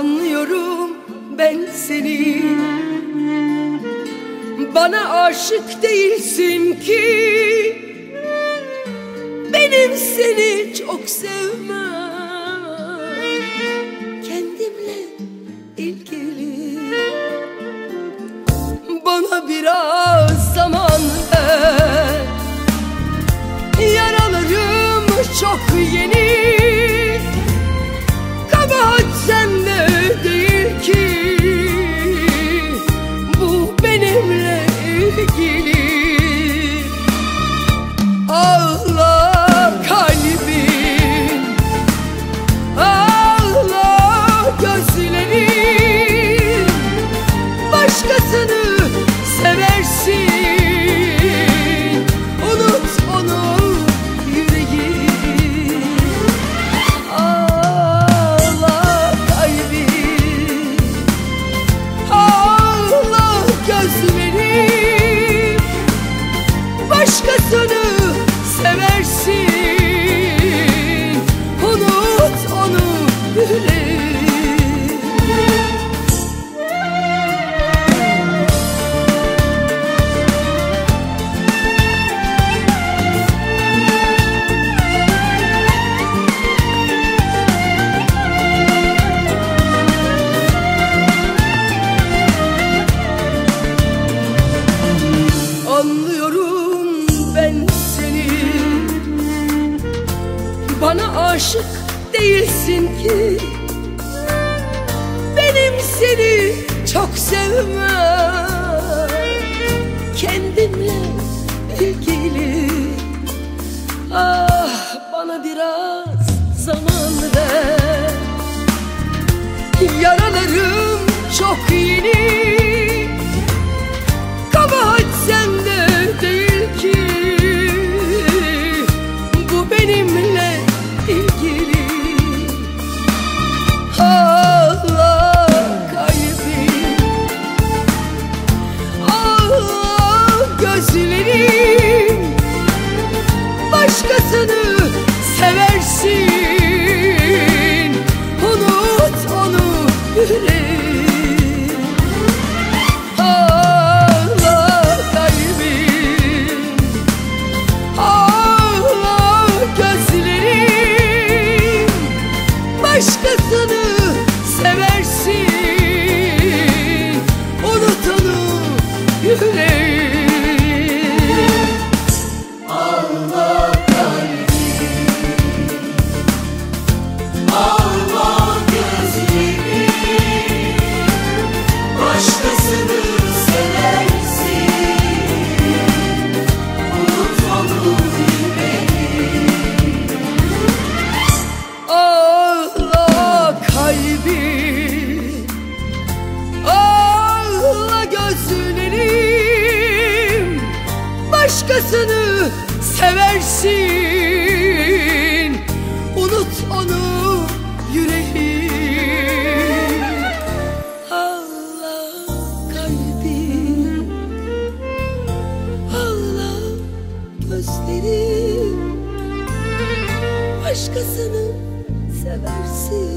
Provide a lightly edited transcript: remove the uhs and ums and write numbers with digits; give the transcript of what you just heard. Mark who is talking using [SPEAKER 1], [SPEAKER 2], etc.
[SPEAKER 1] Anlıyorum ben seni, bana aşık değilsin ki. Benim seni çok sevmem kendimle ilgili. Bana biraz zaman ver, yaralarım çok yeni. Kabahat sende değil ki, bu benimle ilgili. Ağla kalbim, ağla gözlerim. Başkasını seversin, unut onu yüreğim. Ağla kalbim, ağla gözlerim. Başkasını seversin, unut onu yüreğim. Anlıyorum ben seni, bana aşık değilsin ki. Benim seni çok sevmem kendimle ilgili. Ah, bana biraz zaman ver, yaralarım çok yeni. Kabahat sende değil ki, bu benimle ilgili. Ağla kalbim, ağla gözlerim. Başkasını seversin, unut onu yüreğim. Ağla kalbim, ağla gözlerim. Başkasını seversin, unut onu yüreğim.
[SPEAKER 2] Ağla kalbim, ağla gözlerim. Başkasını seversin, unut onu yüreğim.
[SPEAKER 1] Ağla kalbim, ağla gözlerim. Başkasını seversin, unut onu yüreğim. Ağla kalbim, ağla gözlerim. Başkasını seversin,